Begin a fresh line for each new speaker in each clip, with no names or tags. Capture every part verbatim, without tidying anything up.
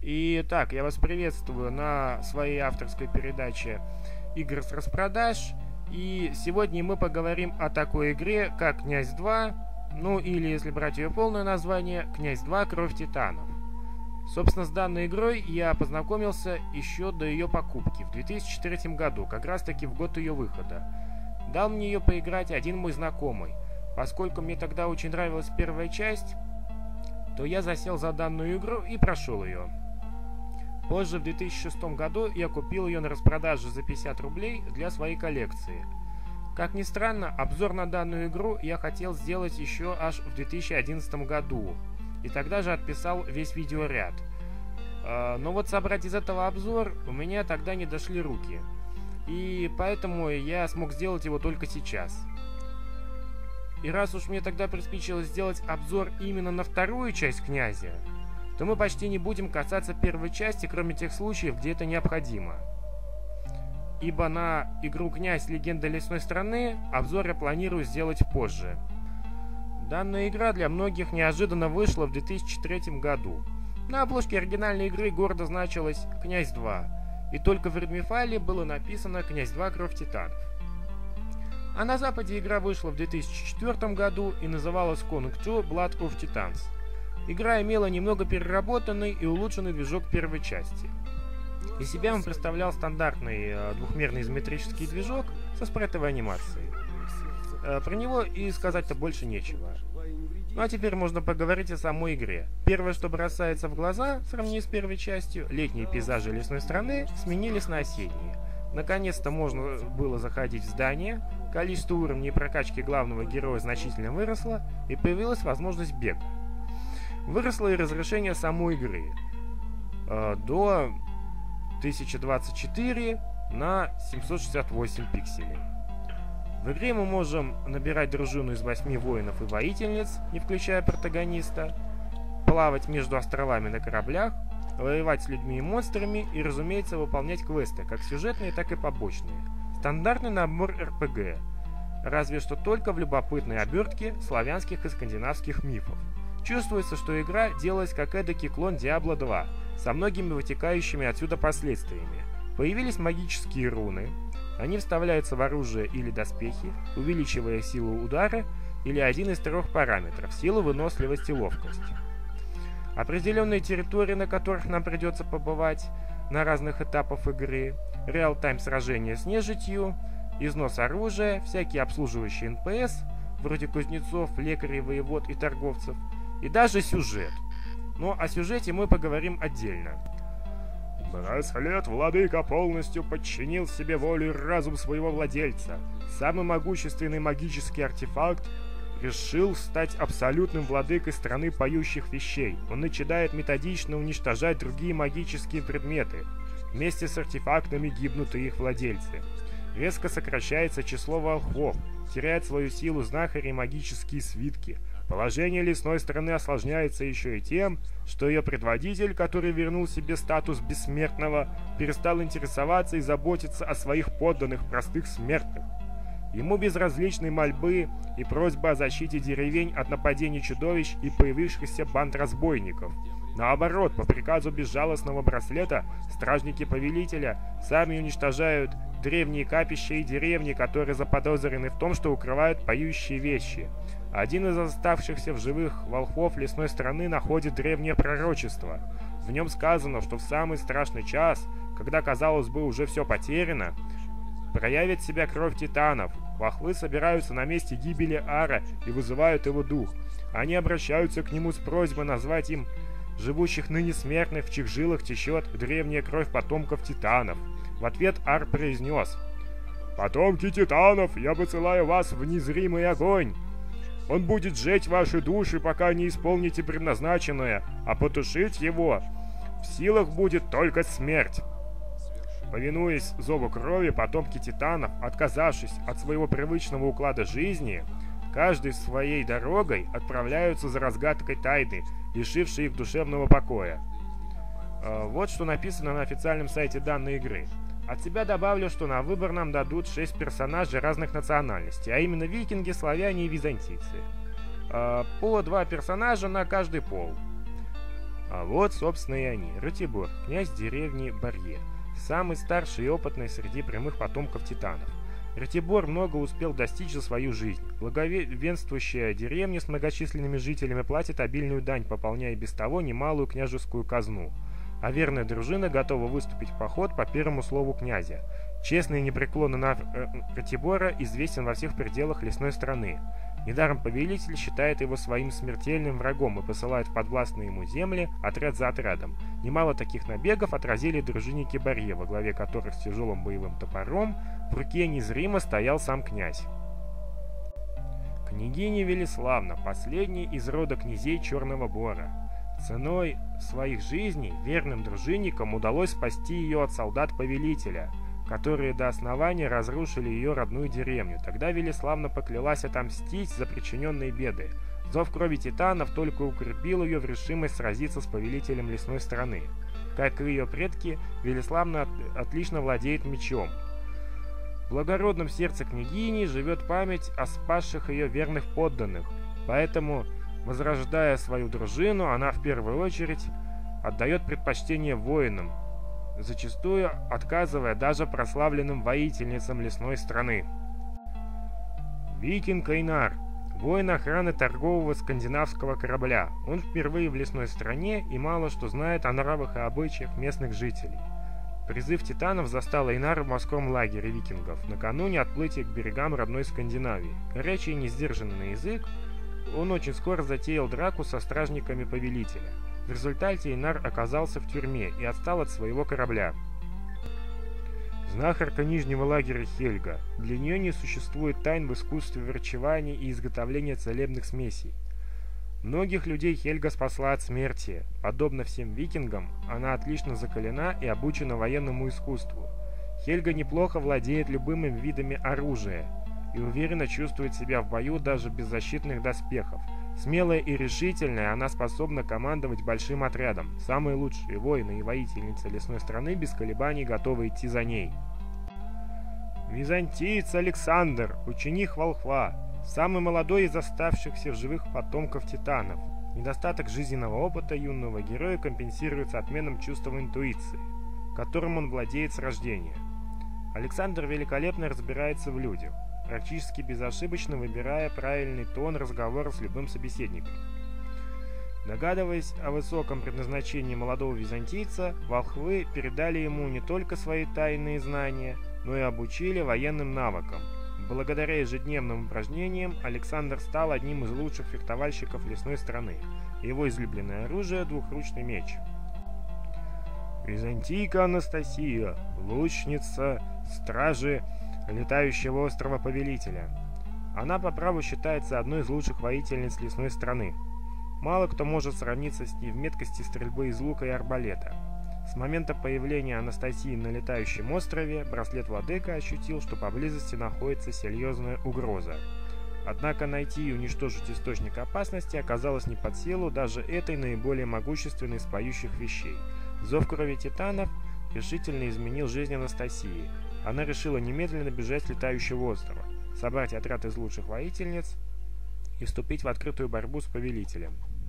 Итак, я вас приветствую на своей авторской передаче «Игры с распродаж». И сегодня мы поговорим о такой игре, как «Князь два», ну или, если брать ее полное название, «Князь два. Кровь титанов». Собственно, с данной игрой я познакомился еще до ее покупки в две тысячи третьем году, как раз таки в год ее выхода. Дал мне ее поиграть один мой знакомый. Поскольку мне тогда очень нравилась первая часть, то я засел за данную игру и прошел ее. Позже, в две тысячи шестом году, я купил ее на распродаже за пятьдесят рублей для своей коллекции. Как ни странно, обзор на данную игру я хотел сделать еще аж в две тысячи одиннадцатом году, и тогда же отписал весь видеоряд. Но вот собрать из этого обзор у меня тогда не дошли руки, и поэтому я смог сделать его только сейчас. И раз уж мне тогда приспичило сделать обзор именно на вторую часть «Князя», то мы почти не будем касаться первой части, кроме тех случаев, где это необходимо. Ибо на игру «Князь. Легенда лесной страны» обзор я планирую сделать позже. Данная игра для многих неожиданно вышла в две тысячи третьем году. На обложке оригинальной игры гордо значилось «Князь два», и только в редми-файле было написано «Князь два. Кровь титанов». А на Западе игра вышла в две тысячи четвёртом году и называлась «Конунг два. Blood of Titans». Игра имела немного переработанный и улучшенный движок первой части. Из себя он представлял стандартный э, двухмерный изометрический движок со спрайтовой анимацией. Э, про него и сказать-то больше нечего. Ну а теперь можно поговорить о самой игре. Первое, что бросается в глаза в сравнении с первой частью, летние пейзажи лесной страны сменились на осенние. Наконец-то можно было заходить в здание, количество уровней прокачки главного героя значительно выросло, и появилась возможность бега. Выросло и разрешение самой игры э, до тысяча двадцать четыре на семьсот шестьдесят восемь пикселей. В игре мы можем набирать дружину из восьми воинов и воительниц, не включая протагониста, плавать между островами на кораблях, воевать с людьми и монстрами и, разумеется, выполнять квесты, как сюжетные, так и побочные. Стандартный набор эр пэ гэ, разве что только в любопытной обертке славянских и скандинавских мифов. Чувствуется, что игра делалась как эдакий клон Диабло два, со многими вытекающими отсюда последствиями. Появились магические руны, они вставляются в оружие или доспехи, увеличивая силу удара или один из трех параметров – силу, выносливость и ловкость. Определенные территории, на которых нам придется побывать на разных этапах игры, реал-тайм сражения с нежитью, износ оружия, всякие обслуживающие эн пэ эс, вроде кузнецов, лекарей, воевод и торговцев, и даже сюжет. Но о сюжете мы поговорим отдельно. Браслет владыка полностью подчинил себе волю и разум своего владельца. Самый могущественный магический артефакт решил стать абсолютным владыкой страны поющих вещей. Он начинает методично уничтожать другие магические предметы. Вместе с артефактами гибнут и их владельцы. Резко сокращается число волхвов, теряет свою силу знахари и магические свитки. Положение лесной страны осложняется еще и тем, что ее предводитель, который вернул себе статус бессмертного, перестал интересоваться и заботиться о своих подданных, простых смертных. Ему безразличны мольбы и просьбы о защите деревень от нападений чудовищ и появившихся банд разбойников. Наоборот, по приказу безжалостного браслета, стражники повелителя сами уничтожают древние капища и деревни, которые заподозрены в том, что укрывают поющие вещи. Один из оставшихся в живых волхвов лесной страны находит древнее пророчество. В нем сказано, что в самый страшный час, когда, казалось бы, уже все потеряно, проявит себя кровь титанов. Волхвы собираются на месте гибели Ара и вызывают его дух. Они обращаются к нему с просьбой назвать им живущих ныне смертных, в чьих жилах течет древняя кровь потомков титанов. В ответ Ар произнес: «Потомки титанов, я посылаю вас в незримый огонь. Он будет сжечь ваши души, пока не исполните предназначенное, а потушить его в силах будет только смерть». Повинуясь зову крови, потомки титанов, отказавшись от своего привычного уклада жизни, каждый своей дорогой отправляются за разгадкой тайны, лишившей их душевного покоя. Вот что написано на официальном сайте данной игры. От себя добавлю, что на выбор нам дадут шесть персонажей разных национальностей, а именно викинги, славяне и византийцы. По два персонажа на каждый пол. А вот, собственно, и они. Ратибор, князь деревни Барье, самый старший и опытный среди прямых потомков титанов. Ратибор много успел достичь за свою жизнь. Благовенствующая деревня с многочисленными жителями платит обильную дань, пополняя без того немалую княжескую казну. А верная дружина готова выступить в поход по первому слову князя. Честный и непреклонный нрав Ратибора известен во всех пределах лесной страны. Недаром повелитель считает его своим смертельным врагом и посылает в подвластные ему земли отряд за отрядом. Немало таких набегов отразили дружинники Барье, во главе которых с тяжелым боевым топором в руке незримо стоял сам князь. Княгиня Велиславна, последний из рода князей Черного Бора. Ценой своих жизней верным дружинникам удалось спасти ее от солдат повелителя, которые до основания разрушили ее родную деревню. Тогда Велиславна поклялась отомстить за причиненные беды. Зов крови титанов только укрепил ее в решимость сразиться с повелителем лесной страны. Как и ее предки, Велиславна от, отлично владеет мечом. В благородном сердце княгини живет память о спасших ее верных подданных, поэтому, возрождая свою дружину, она в первую очередь отдает предпочтение воинам, зачастую отказывая даже прославленным воительницам лесной страны. Викинг Эйнар, воин охраны торгового скандинавского корабля. Он впервые в лесной стране и мало что знает о нравах и обычаях местных жителей. Призыв титанов застал Эйнара в морском лагере викингов накануне отплытия к берегам родной Скандинавии. Горячий и несдержанный на язык, он очень скоро затеял драку со стражниками повелителя. В результате Эйнар оказался в тюрьме и отстал от своего корабля. Знахарка нижнего лагеря Хельга. Для нее не существует тайн в искусстве врачевания и изготовления целебных смесей. Многих людей Хельга спасла от смерти. Подобно всем викингам, она отлично закалена и обучена военному искусству. Хельга неплохо владеет любыми видами оружия и уверенно чувствует себя в бою даже без защитных доспехов. Смелая и решительная, она способна командовать большим отрядом. Самые лучшие воины и воительницы лесной страны без колебаний готовы идти за ней. Византиец Александр, ученик волхва, самый молодой из оставшихся в живых потомков титанов. Недостаток жизненного опыта юного героя компенсируется отменным чувством интуиции, которым он владеет с рождения. Александр великолепно разбирается в людях, практически безошибочно выбирая правильный тон разговора с любым собеседником. Догадываясь о высоком предназначении молодого византийца, волхвы передали ему не только свои тайные знания, но и обучили военным навыкам. Благодаря ежедневным упражнениям Александр стал одним из лучших фехтовальщиков лесной страны. Его излюбленное оружие – двухручный меч. Византийка Анастасия, лучница стражи летающего острова Повелителя. Она по праву считается одной из лучших воительниц лесной страны. Мало кто может сравниться с ней в меткости стрельбы из лука и арбалета. С момента появления Анастасии на летающем острове браслет Владыка ощутил, что поблизости находится серьезная угроза. Однако найти и уничтожить источник опасности оказалось не под силу даже этой наиболее могущественной из поющих вещей. Зов крови титанов решительно изменил жизнь Анастасии. Она решила немедленно бежать с летающего острова, собрать отряд из лучших воительниц и вступить в открытую борьбу с повелителем.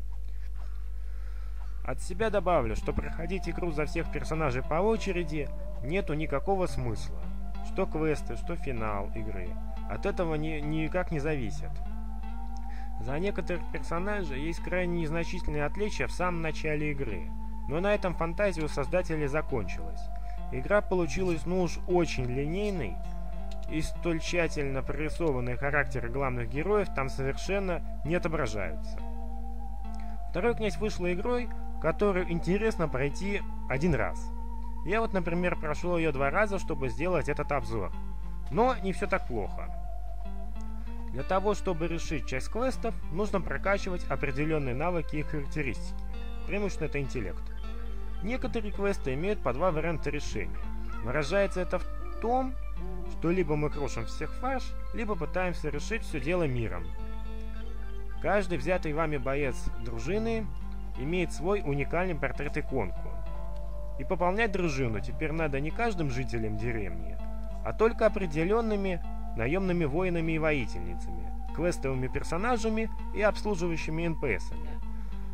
От себя добавлю, что проходить игру за всех персонажей по очереди нету никакого смысла. Что квесты, что финал игры. От этого ни, никак не зависит. За некоторых персонажей есть крайне незначительные отличия в самом начале игры. Но на этом фантазия у создателей закончилась. Игра получилась ну уж очень линейной, и столь тщательно прорисованные характеры главных героев там совершенно не отображаются. Второй князь вышла игрой, которую интересно пройти один раз. Я вот, например, прошел ее два раза, чтобы сделать этот обзор. Но не все так плохо. Для того, чтобы решить часть квестов, нужно прокачивать определенные навыки и характеристики. Преимущественно это интеллект. Некоторые квесты имеют по два варианта решения. Выражается это в том, что либо мы крошим всех фарш, либо пытаемся решить все дело миром. Каждый взятый вами боец дружины имеет свой уникальный портрет-иконку. И пополнять дружину теперь надо не каждым жителям деревни, а только определенными наемными воинами и воительницами, квестовыми персонажами и обслуживающими эн пи эсами.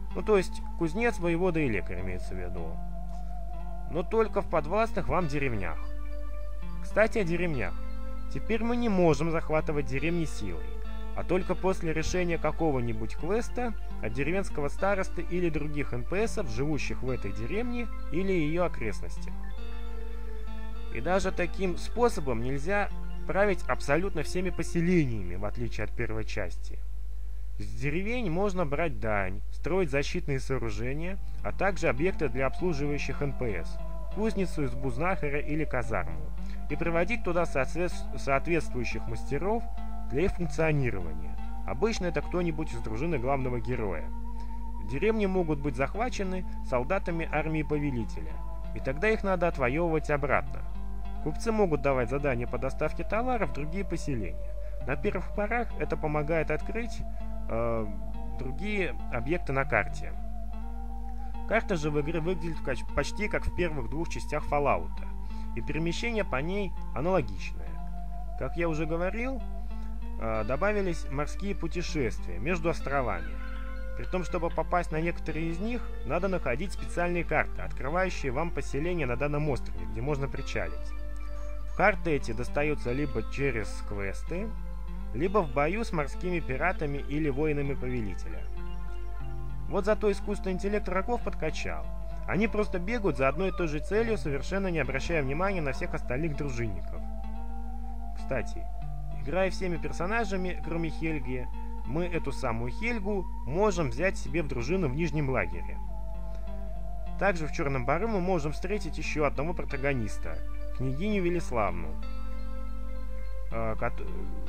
Ну, то есть кузнец, воевода и лекарь имеется в виду. Но только в подвластных вам деревнях. Кстати, о деревнях. Теперь мы не можем захватывать деревни силой, а только после решения какого-нибудь квеста от деревенского старосты или других эн пэ эсов, живущих в этой деревне или ее окрестностях. И даже таким способом нельзя править абсолютно всеми поселениями, в отличие от первой части. С деревень можно брать дань, строить защитные сооружения, а также объекты для обслуживающих эн пэ эс, кузницу, избу знахаря или казарму, и приводить туда соответствующих мастеров для их функционирования. Обычно это кто-нибудь из дружины главного героя. Деревни могут быть захвачены солдатами армии повелителя, и тогда их надо отвоевывать обратно. Купцы могут давать задания по доставке товаров в другие поселения. На первых порах это помогает открыть э, другие объекты на карте. Карта же в игре выглядит почти как в первых двух частях Fallout, и перемещение по ней аналогичное. Как я уже говорил, э, добавились морские путешествия между островами. При том, чтобы попасть на некоторые из них, надо находить специальные карты, открывающие вам поселение на данном острове, где можно причалить. Карты эти достаются либо через квесты, либо в бою с морскими пиратами или воинами повелителя. Вот зато искусственный интеллект врагов подкачал. Они просто бегают за одной и той же целью, совершенно не обращая внимания на всех остальных дружинников. Кстати, играя всеми персонажами, кроме Хельги, мы эту самую Хельгу можем взять себе в дружину в Нижнем лагере. Также в Черном Бару мы можем встретить еще одного протагониста, княгиню Велиславну. Э, ко-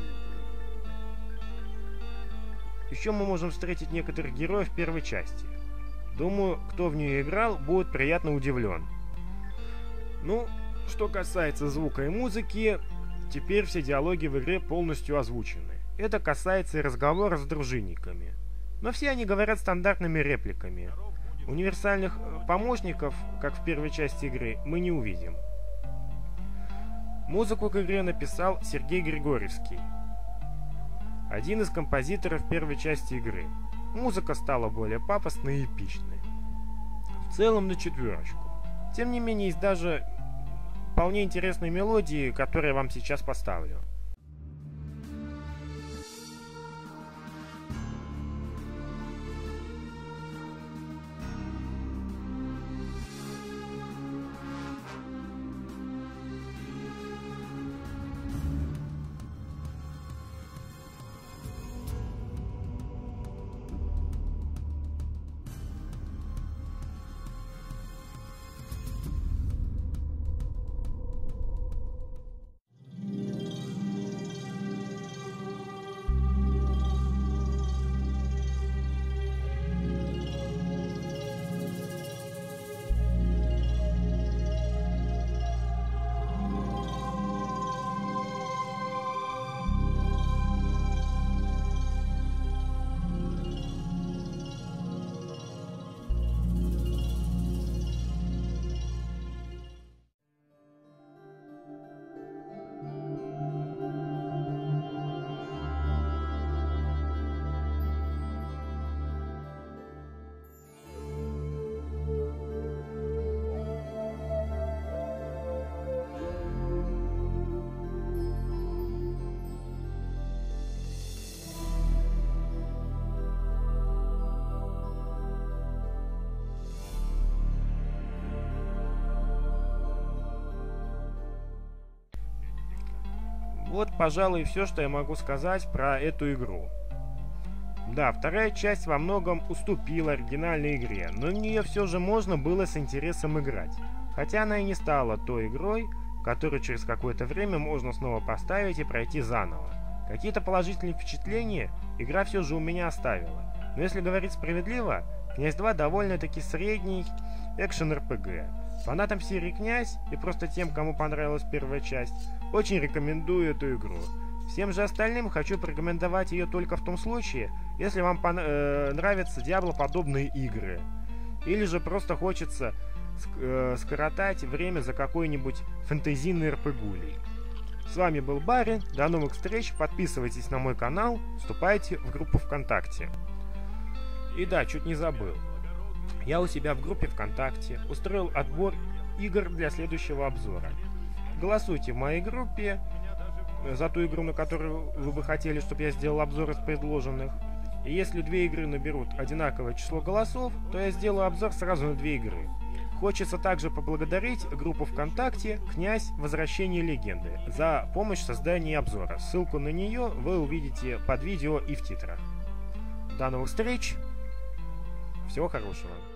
Еще мы можем встретить некоторых героев первой части. Думаю, кто в нее играл, будет приятно удивлен. Ну, что касается звука и музыки, теперь все диалоги в игре полностью озвучены. Это касается и разговора с дружинниками. Но все они говорят стандартными репликами. Универсальных помощников, как в первой части игры, мы не увидим. Музыку к игре написал Сергей Григорьевский, один из композиторов первой части игры. Музыка стала более пафосной и эпичной. В целом на четверочку. Тем не менее, есть даже вполне интересные мелодии, которые я вам сейчас поставлю. Вот, пожалуй, все, что я могу сказать про эту игру. Да, вторая часть во многом уступила оригинальной игре, но в нее все же можно было с интересом играть. Хотя она и не стала той игрой, которую через какое-то время можно снова поставить и пройти заново. Какие-то положительные впечатления игра все же у меня оставила. Но если говорить справедливо, Князь два довольно-таки средний экшен-эр пэ гэ. Фанатам серии Князь и просто тем, кому понравилась первая часть, очень рекомендую эту игру. Всем же остальным хочу порекомендовать ее только в том случае, если вам э, нравятся Diablo-подобные игры. Или же просто хочется ск э, скоротать время за какой-нибудь фэнтезийный эр пэ гулей. С вами был Барри, до новых встреч, подписывайтесь на мой канал, вступайте в группу ВКонтакте. И да, чуть не забыл. я у себя в группе ВКонтакте устроил отбор игр для следующего обзора. Голосуйте в моей группе за ту игру, на которую вы бы хотели, чтобы я сделал обзор из предложенных. И если две игры наберут одинаковое число голосов, то я сделаю обзор сразу на две игры. Хочется также поблагодарить группу ВКонтакте «Князь. Возвращение легенды» за помощь в создании обзора. Ссылку на нее вы увидите под видео и в титрах. До новых встреч! Всего хорошего!